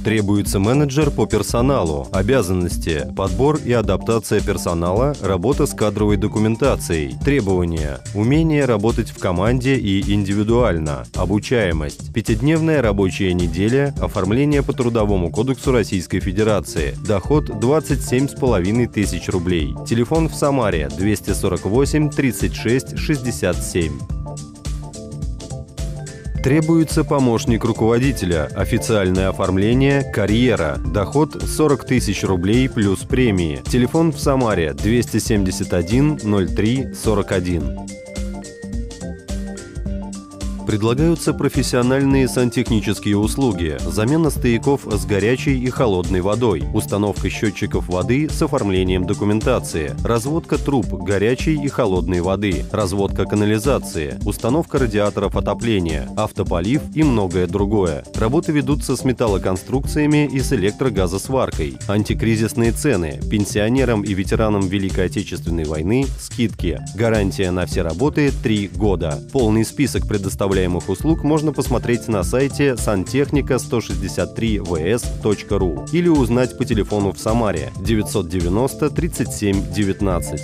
Требуется менеджер по персоналу. Обязанности: подбор и адаптация персонала, работа с кадровой документацией. Требования: умение работать в команде и индивидуально. Обучаемость: 5-дневная рабочая неделя, оформление по Трудовому кодексу Российской Федерации. Доход 27,5 тысяч рублей. Телефон в Самаре 248 36 67. Требуется помощник руководителя, официальное оформление, карьера, доход 40 тысяч рублей плюс премии. Телефон в Самаре 271 03 41. Предлагаются профессиональные сантехнические услуги: замена стояков с горячей и холодной водой, установка счетчиков воды с оформлением документации, разводка труб горячей и холодной воды, разводка канализации, установка радиаторов отопления, автополив и многое другое. Работы ведутся с металлоконструкциями и с электрогазосваркой. Антикризисные цены. Пенсионерам и ветеранам Великой Отечественной войны скидки. Гарантия на все работы 3 года. Полный список предоставляемых услуг можно посмотреть на сайте santechnica163vs.ru или узнать по телефону в Самаре 990 37 19.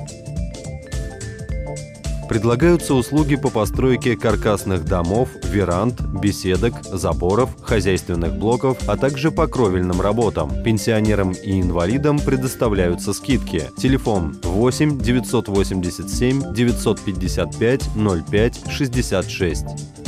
Предлагаются услуги по постройке каркасных домов, веранд, беседок, заборов, хозяйственных блоков, а также по кровельным работам. Пенсионерам и инвалидам предоставляются скидки. Телефон 8 987 955 05 66.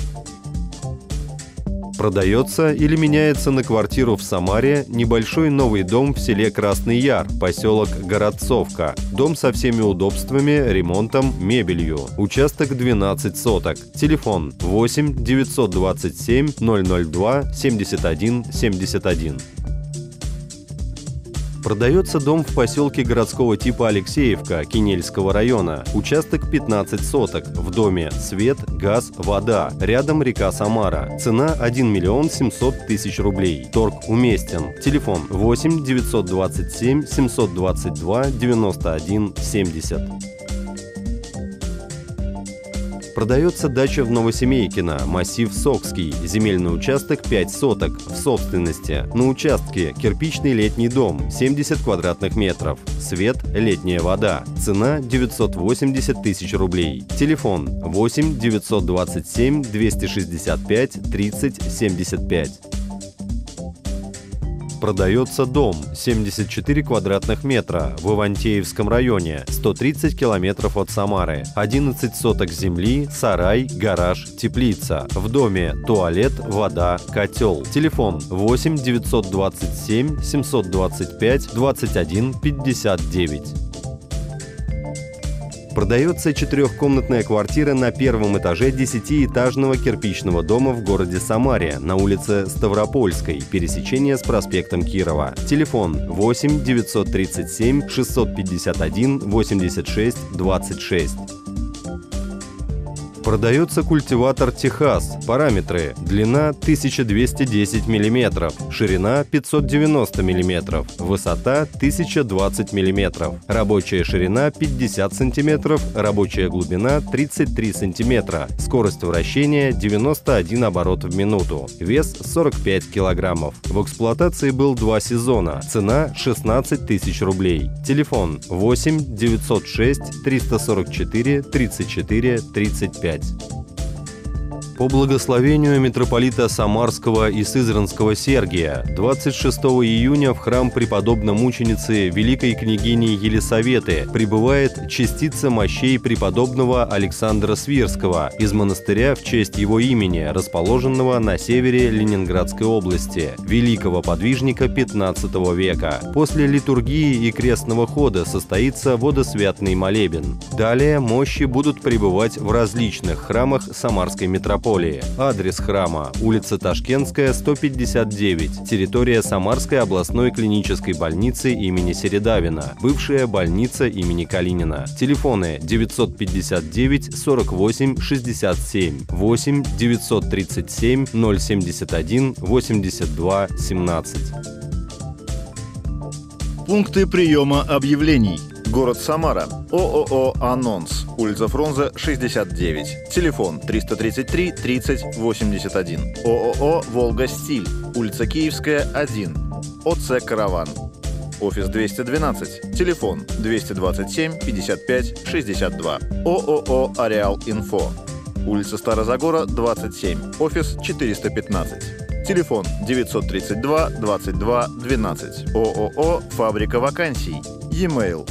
Продается или меняется на квартиру в Самаре небольшой новый дом в селе Красный Яр, поселок Городцовка. Дом со всеми удобствами, ремонтом, мебелью. Участок 12 соток. Телефон 8 927 002 71 71. Продается дом в поселке городского типа Алексеевка Кинельского района. Участок 15 соток. В доме свет, газ, вода. Рядом река Самара. Цена 1 миллион 700 тысяч рублей. Торг уместен. Телефон 8 927 722 91 70. Продается дача в Новосемейкино, массив Сокский, земельный участок 5 соток, в собственности. На участке кирпичный летний дом, 70 квадратных метров. Свет, летняя вода. Цена 980 тысяч рублей. Телефон 8 927 265 30 75. Продается дом 74 квадратных метра в Ивантеевском районе, 130 километров от Самары, 11 соток земли, сарай, гараж, теплица. В доме туалет, вода, котел. Телефон 8 927 725 21 59. Продается 4-комнатная квартира на первом этаже 10-этажного кирпичного дома в городе Самаре на улице Ставропольской, пересечение с проспектом Кирова. Телефон 8 937 651 86 26. Продается культиватор «Техас». Параметры: длина 1210 мм, ширина 590 мм, высота 1020 мм, рабочая ширина 50 см, рабочая глубина 33 см, скорость вращения 91 оборот в минуту, вес 45 кг. В эксплуатации был 2 сезона, цена 16 тысяч рублей. Телефон 8 906 344 34 35. По благословению митрополита Самарского и Сызранского Сергия 26 июня в храм преподобно-мученицы Великой княгини Елисаветы прибывает частица мощей преподобного Александра Свирского из монастыря в честь его имени, расположенного на севере Ленинградской области, великого подвижника XV века. После литургии и крестного хода состоится водосвятный молебен. Далее мощи будут пребывать в различных храмах Самарской митрополии. Адрес храма: улица Ташкентская, 159, территория Самарской областной клинической больницы имени Середавина, бывшая больница имени Калинина. Телефоны 959 48 67, 8 937 071 82 17. Пункты приема объявлений. Город Самара. ООО «Анонс». Улица Фрунзе, 69. Телефон 333 30 81. ООО «Волга-Стиль». улица Киевская, 1, ОЦ «Караван». Офис 212, телефон 227 55 62, ООО «Ареал Инфо». Улица Старозагора, 27, офис 415, телефон 932 22 12, ООО «Фабрика вакансий». E-mail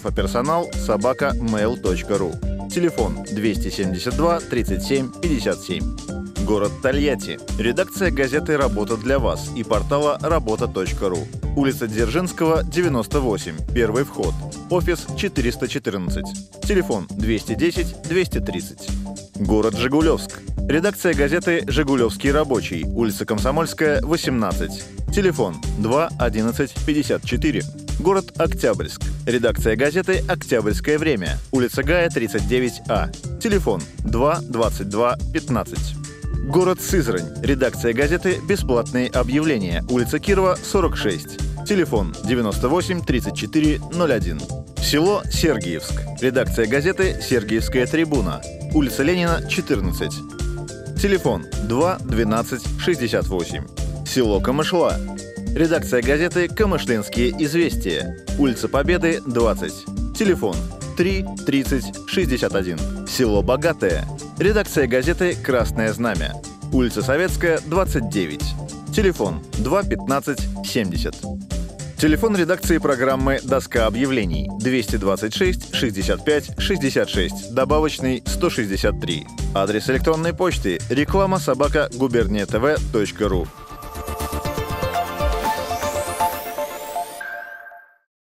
grafopersonal@mail.ru, телефон 272 37 57. Город Тольятти. Редакция газеты «Работа для вас» и портала работа.ру. Улица Дзержинского, 98, первый вход. Офис 414. Телефон 210 230. Город Жигулевск. Редакция газеты «Жигулевский рабочий», улица Комсомольская, 18. Телефон 2 11 54. Город Октябрьск. Редакция газеты «Октябрьское время», улица Гая, 39А. Телефон 2 22 15. Город Сызрань. Редакция газеты «Бесплатные объявления», улица Кирова, 46. Телефон 98 34 01. Село Сергиевск. Редакция газеты «Сергиевская трибуна», улица Ленина, 14. Телефон 2 12 68. Село Камышла. Редакция газеты «Камышлинские известия», улица Победы, 20. Телефон 3 30 61. Село Богатое. Редакция газеты «Красное знамя», улица Советская, 29. Телефон 2 15 70. Телефон редакции программы «Доска объявлений» 226 65 66, добавочный 163. Адрес электронной почты реклама@губерниятв.ру.